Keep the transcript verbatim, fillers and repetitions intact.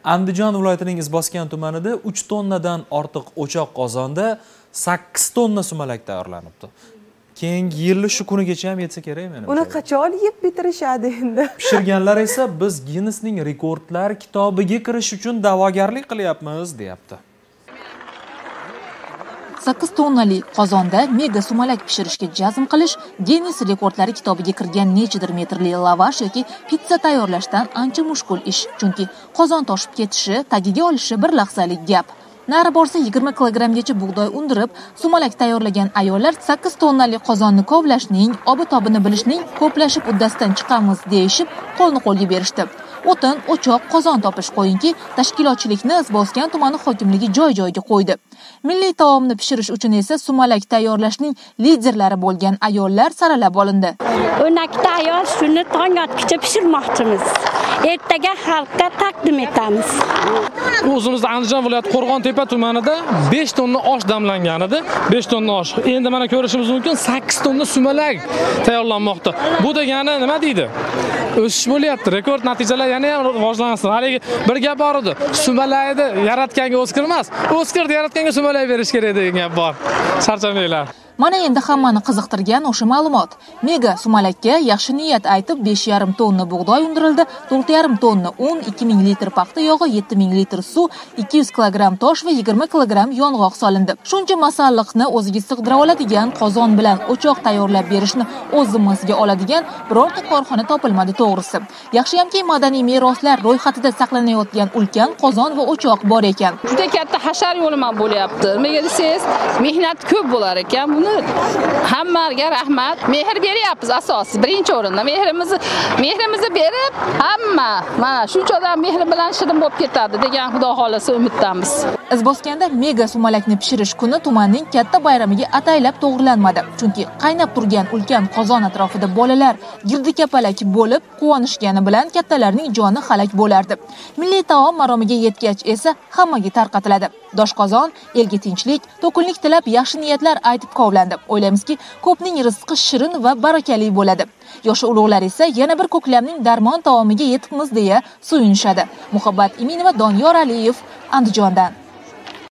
Andijon viloyatining Izboskan tumanida uch tonnadan ortiq o'choq qozonda sakkiz tonna sumalak tayyorlanibdi. Keyingi yilni shu kunigacha ham yetsa kerak menimcha. Uni qachon yeb bitirishadi endi? Pishirganlar esa biz Guinnessning rekordlar kitobiga kirish uchun da'vogarlik qilyapmiz, deyapti. sakkiz tonnali qozonda mega sumalak pishirishga jazm qilish Guinness rekordlari kitobiga kirgan nechidir metrli lavash yoki pizza tayyorlashdan ancha mushkul ish. Chunki qozon toshib ketishi, tagiga olishi bir lahzalik gap. Nari borsa yigirma kilogrammgacha bug'doy undirib, sumalak tayyorlagan ayollar sakkiz tonnali qozonni kovlashning, obi-tobini bilishning ko'plashib uddasidan chiqamiz deyishib, qo'lni qo'lga berishdi. O'tin, o'choq, qozon topish qo'yinki, tashkilotchilikni Izboskan tumani hokimligi joy-joyiga qo'ydi. Milliy taomni pishirish uchun esa sumalak tayyorlashning liderlari bo'lgan ayollar saralab olindi. o'n ikkita ayol shuni tong otgacha pishirmoqchimiz. Ertaga xalqqa taqdim etamiz. O'zimizda Andijon viloyati Qo'rg'ontepa tumanida besh tonna osh damlangan edi. besh tonna osh. Endi mana ko'rishimiz mumkin sakkiz tonna sumalak tayyorlanmoqda. Bu degani nima deydi? O'sish bo'lyapti. Rekord natijalar yana ham rivojlansin. Haligi bir gap bor edi. Sumalakni yaratganga Oskar emas, Oskarni yaratganga sumalak berish kerak degan gap bor. Charchamanglar. Mana endi hammani qiziqtirgan o'sha ma'lumot. Mega sumalakka yaxshi niyat aytib besh yarim tonna bug'doy undirildi, to'rt yarim tonna un, ikki ming litr paxta yog'i, yetti ming litr suv, ikki yuz kilogramm tosh va yigirma kilogramm yong'oq solindi. Shuncha masalliqni o'ziga sig'dira oladigan qozon bilan o'choq tayyorlab berishni o'z zimmasiga oladigan birorta korxona topilmadi to'g'risi. Yaxshiyamki madaniy meroslar ro'yxatida saqlanayotgan ulkan qozon va o'choq bor ekan. Juda katta hashar yo'lima bo'lyapti. Nimaga desangiz, mehnat ko'p bo'lar ekan. Buni hammaga rahmat. Mehr beryapmiz asosi. Birinchi o'rinda mehrimizni mehrimizni berib, hamma mana shuncha odam mehri bilan shirin bo'lib ketadi degan Xudo xolasa umiddamiz. Izboskanda mega sumalakni pishirish kuni tumanning katta bayramiga ataylab to'g'rilanmadi. Chunki qaynab turgan ulkan qozon atrofida bolalar girdi-kapalak bo'lib quvonishgani bilan kattalarning joni halak bo'lardi. Milliy taom maromiga yetgach esa hammaga tarqatiladi. Doshqozon elga tinchlik, to'kinlik tilab yaxshi niyatlar aytib kovlandi. O'ylaymizki, ko'pning rizqi shirin va barakali bo'ladi. Yoshi ulug'lar esa yana bir ko'klamning darmon taomiga yetibmiz deya suyunishadi. Muhabbat Iminova, Doniyor Aliyev, Andijondan.